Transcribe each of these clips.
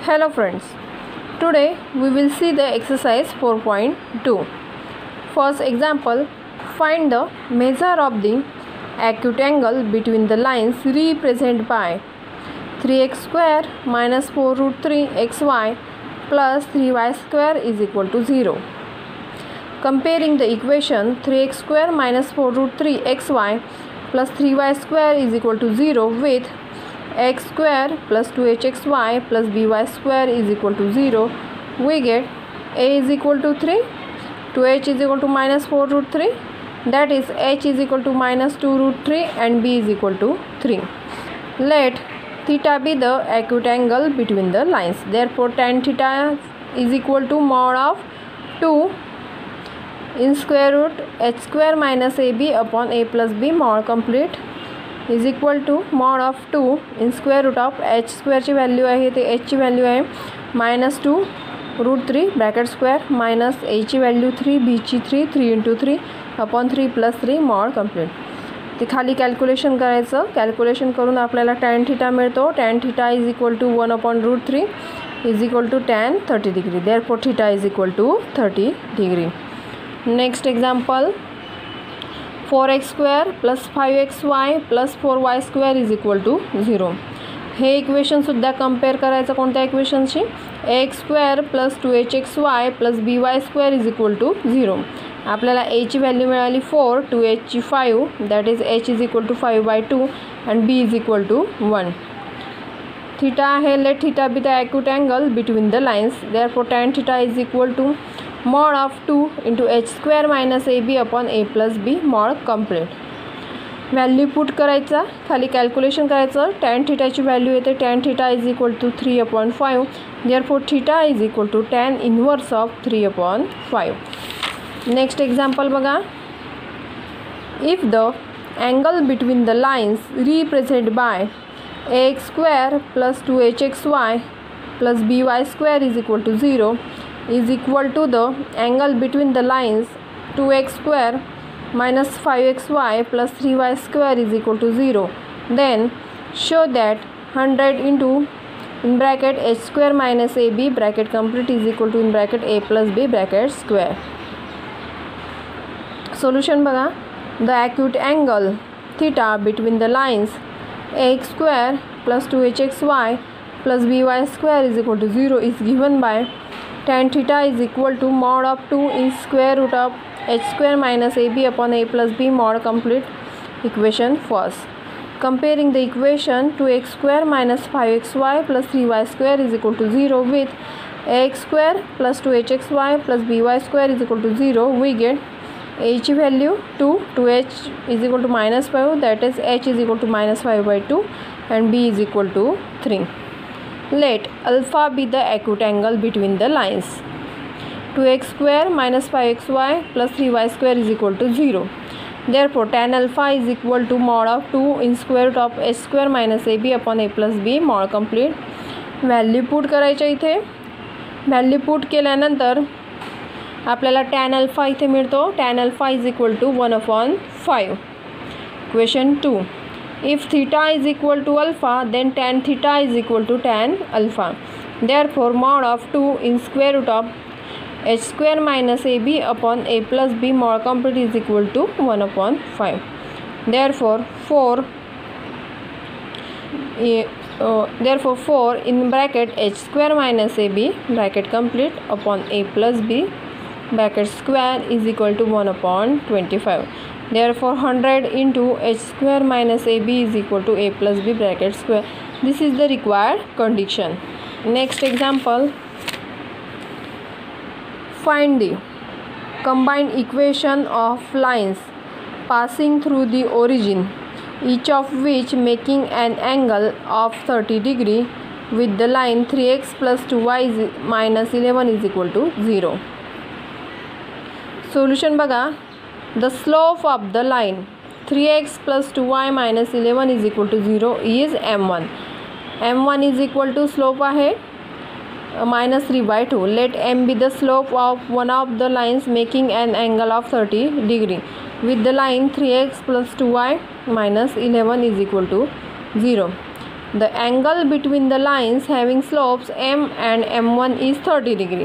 Hello friends, today we will see the exercise 4.2. First example, find the measure of the acute angle between the lines represented by 3x square minus 4 root 3 xy plus 3y square is equal to 0. Comparing the equation 3x square minus 4 root 3 xy plus 3y square is equal to 0 with x square plus 2hxy plus by square is equal to 0, we get a is equal to 3, 2h is equal to minus 4 root 3, that is h is equal to minus 2 root 3 and b is equal to 3. Let theta be the acute angle between the lines. Therefore, tan theta is equal to mod of 2 in square root h square minus ab upon a plus b mod complete is equal to mod of 2 in square root of h square ची value आहे ते h ची value आहे minus 2 root 3 bracket square minus a ची value 3 b ची 3 into 3 upon 3 plus 3 mod complete. ते खाली calculation करायचं. कॅल्क्युलेशन करून आपल्याला tan थीटा मिळतो. tan theta is equal to 1 upon root 3 is equal to tan 30 degree. Therefore theta is equal to 30 degree. Next example, 4x square plus 5xy plus 4y square is equal to 0. हे equation सुद्धा compare करायचं कोणत्या इक्वेशनशी, x square plus 2hxy plus by square is equal to 0. आपल्याला a ची value मिळाली 4, 2h ची 5, that is h is equal to 5/2 and b is equal to 1. Theta आहे, let theta be the acute angle between the lines. Therefore tan theta is equal to mod of 2 into h square minus ab upon a plus b mod complete. Value put करायचा, खाली calculation करायचं. tan थीटाची value येते tan theta is equal to 3/5. Therefore theta is equal to tan inverse of 3/5. Next example बघा. If the angle between the lines represent by ax square plus 2hxy plus by square is equal to 0 is equal to the angle between the lines 2x square minus 5xy plus 3y square is equal to 0, then show that 100 into in bracket h square minus ab bracket complete is equal to in bracket a plus b bracket square. Solution बघा. The acute angle theta between the lines ax square plus 2hxy plus by square is equal to 0 is given by tan theta is equal to mod of 2 in square root of h square minus ab upon a plus b mod complete. Equation first. Comparing the equation 2x square minus 5xy plus 3y square is equal to 0 with ax square plus 2hxy plus by square is equal to 0, we get a ची value 2, 2h is equal to minus 5, that is h is equal to minus 5/2 and b is equal to 3. Let alpha be the acute angle between the lines. 2x square minus 5xy plus 3y square is equal to 0. Therefore, tan alpha is equal to mod of 2 in square root of h square minus ab upon a plus b mod complete. Value put करायच्या इथे. Value put केल्यानंतर आपल्याला tan alpha इथे मिळतो. tan alpha is equal to 1/5. Question 2. If theta is equal to alpha, then tan theta is equal to tan alpha. Therefore, mod of 2 in square root of h square minus ab upon a plus b mod complete is equal to 1/5. Therefore, 4 in bracket h square minus ab bracket complete upon a plus b bracket square is equal to 1/25. Therefore, 100 into h square minus ab is equal to a plus b bracket square. This is the required condition. Next example, find the combined equation of lines passing through the origin, each of which making an angle of 30 degree with the line 3x plus 2y minus 11 is equal to 0. Solution बघा. The slope of the line 3x plus 2y minus 11 is equal to 0 is m1. m1 is equal to slope आहे minus 3/2. Let m be the slope of one of the lines making an angle of 30 degree with the line 3x plus 2y minus 11 is equal to 0. The angle between the lines having slopes m and m1 is 30 degree.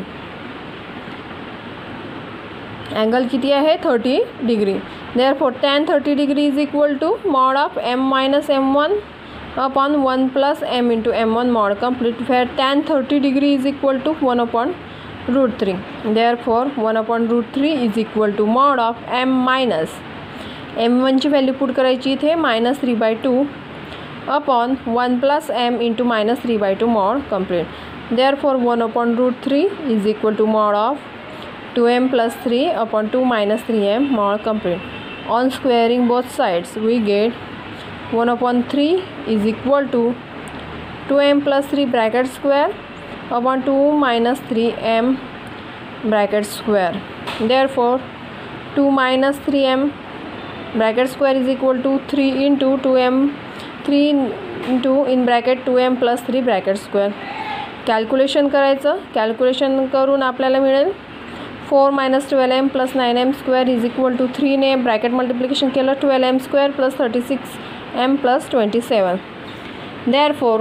Angle किती आहे 30 degree. Therefore tan 30 degree is equal to mod of m minus m1 upon 1 plus m into m1 mod complete, where tan 30 degree is equal to 1 upon root 3. Therefore 1 upon root 3 is equal to mod of m minus m1 ची value put करायची इथे -3/2 upon 1 plus m into -3/2 mod complete. Therefore 1 upon root 3 is equal to mod of 2m plus 3 upon 2 minus 3m mod complete. On squaring both sides we get 1 upon 3 is equal to 2m plus 3 bracket square upon 2 minus 3m bracket square. Therefore 2 minus 3m bracket square is equal to 3 into 2m 3 into in bracket 2m plus 3 bracket square. Calculation करायचं. Calculation करून आपल्याला मिळेल 4 minus 12m plus 9m square is equal to 3 ने bracket multiplication केलं 12m square plus 36m plus 27. Therefore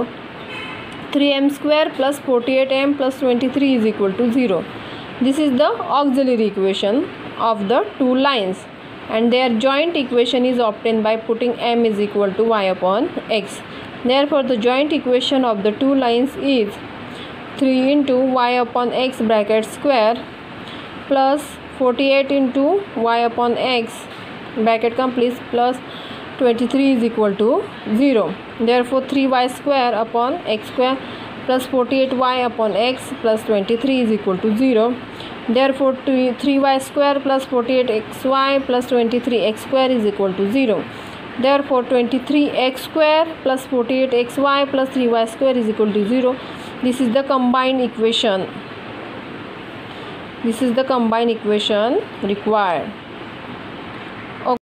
3m square plus 48m plus 23 is equal to 0. This is the auxiliary equation of the two lines, and their joint equation is obtained by putting m is equal to y upon x. Therefore the joint equation of the two lines is 3 into y upon x bracket square plus 48 into y upon x bracket complete plus 23 is equal to 0. Therefore 3y square upon x square plus 48y upon x plus 23 is equal to 0. Therefore 3y square plus 48xy plus 23x square is equal to 0. Therefore 23x square plus 48xy plus 3y square is equal to 0. This is the combined equation. This is the combined equation required.